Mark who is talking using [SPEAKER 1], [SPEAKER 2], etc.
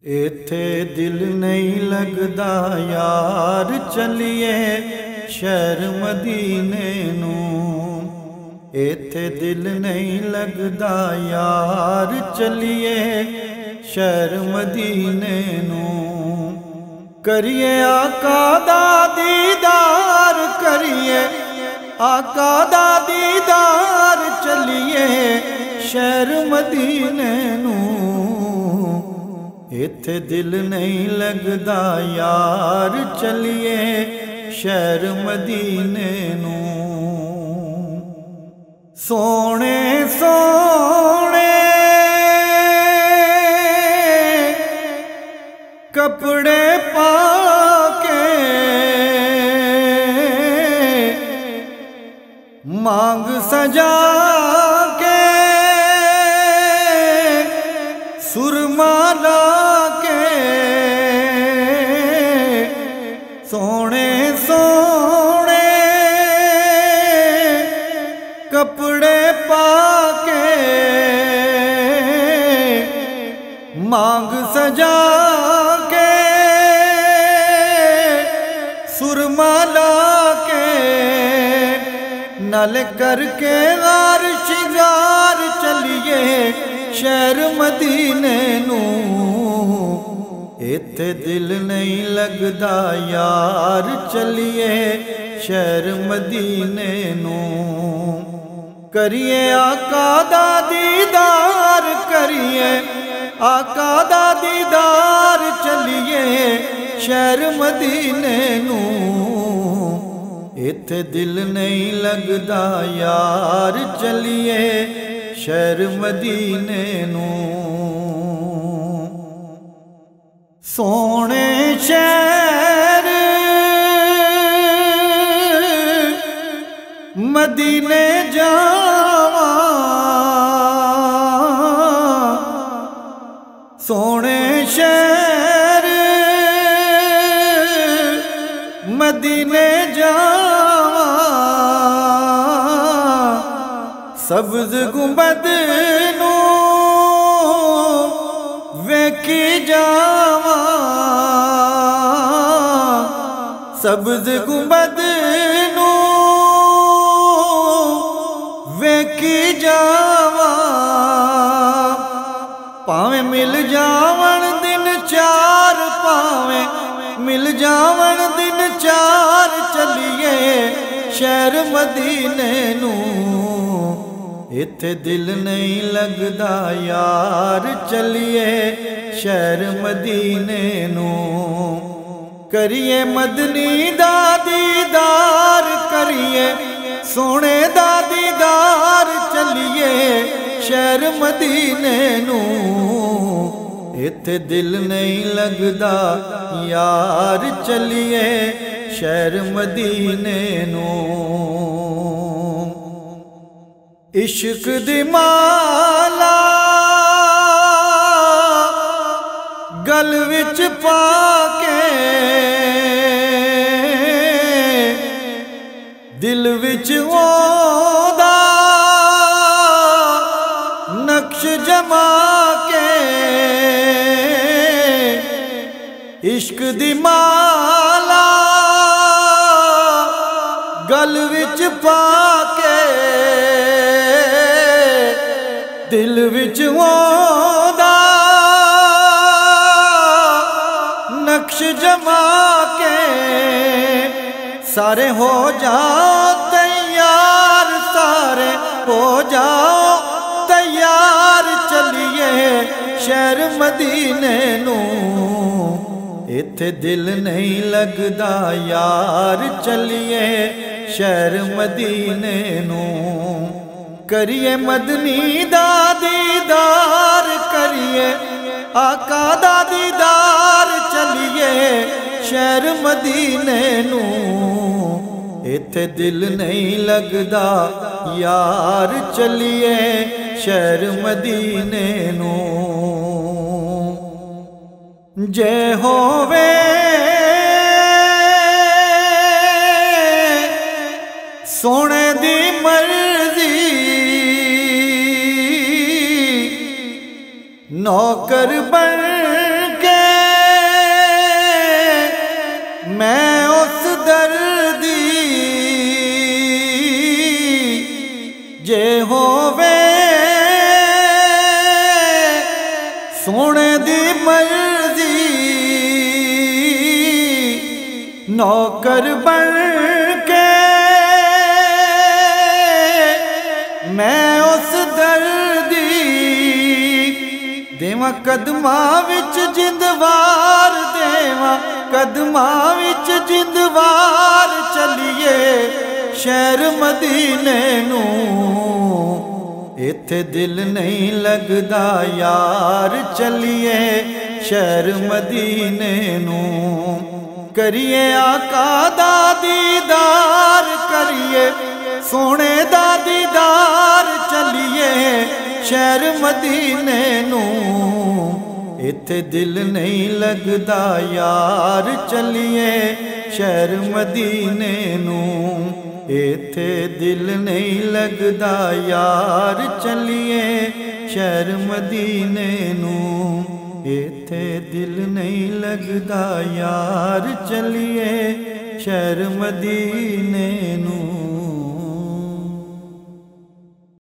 [SPEAKER 1] इत्थे दिल नहीं लगदा यार, चलिए शहर मदीने नूं। इत्थे दिल नहीं लगदा यार, चलिए शहर मदीने नूं। करिए आका दा दीदार, करिए आका दा दीदार, चलिए शहर मदीने नूं। इत्थे दिल नहीं लगदा यार, चलिए शहर मदीने नूं। सोने सोने कपड़े पाके, मांग सजा के, सुरमा लाके, सोने सोने कपड़े पाके, मांग सजा के, सुरमा लाके, नल करके गार शिंगार, चलिए शहर मदीने नूं। इत्थे दिल नहीं लगदा यार, चलिए शहर मदीने नूं। करिए आका दा दीदार, करिए आका दा दीदार, चलिए शहर मदीने नूं। इत्थे दिल नहीं लगदा यार, चलिए शहर मदीने नूं। सोने शहर मदीने जावा, सोने शहर मदीने जावा, सब्ज गुंबद नूं वेखी जावा, सब्ज गुंबद नूं वेखी जावा। भावें मिल जावन दिन चार, भावें मिल जावन दिन चार, चलिए शहर मदीने नूं। इत्थे दिल नहीं लगदा यार, चलिए शहर मदीने नूं। करिए मदनी दा दीदार, करिए सोने दा दीदार, चलिए शहर मदीने नूं। इत्थे दिल नहीं लगदा यार, चलिए शहर मदीने नूं। इश्क दी माला गल विच पाके, दिल विच ओदा नक्श जमा के, इश्क दी माला गल विच पाके, दिल विच ओदा नक्श जमा के, सारे हो जाओ तैयार, सारे हो जाओ तैयार, चलिए शहर मदीने नूं। इत्थे दिल नहीं लगदा यार, चलिए शहर मदीने नूं। करिए मदनी दा दीदार, करिए आका दा दीदार, चलिए शहर मदीने नूं। इत्थे दिल नहीं लगदा यार, चलिए शहर मदीने नूं। जे होवे सोने दी मर्जी, नौकर बन के मर्जी नौकर बन के मैं उस दर्दी देवा कदमा विच जिंदवार देवा कदमा विच जिंदवार चलिए शहर मदीने नू इत्थे दिल नहीं लगदा यार चलिए शहर मदीने नू करिए आका दा दीदार करिए सोने दा दीदार चलिए शहर मदीने नू इत्थे दिल नहीं लगदा यार चलिए शहर मदीने नू इत्थे दिल नहीं लगदा यार चलिए शहर मदीने नू इत्थे दिल नहीं लगदा यार चलिए शहर मदीने नू।